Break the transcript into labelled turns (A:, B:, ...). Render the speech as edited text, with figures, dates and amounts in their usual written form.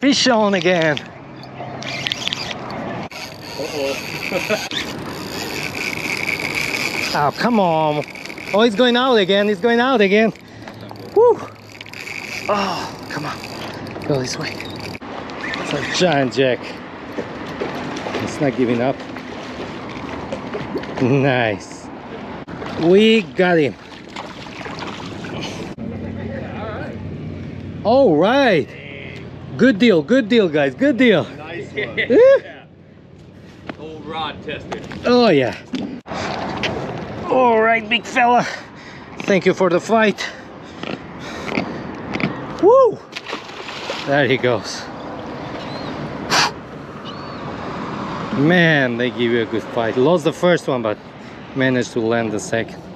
A: Fish on again. Oh, come on. Oh, it's going out again. It's going out again. Woo. Oh, come on. Go this way. It's a giant jack. It's not giving up. Nice. We got him. All right. Good deal, guys. Good deal.
B: Nice one. Yeah. Old rod tested.
A: Oh yeah. All right, big fella. Thank you for the fight. Woo! There he goes. Man, they give you a good fight. Lost the first one, but managed to land the second.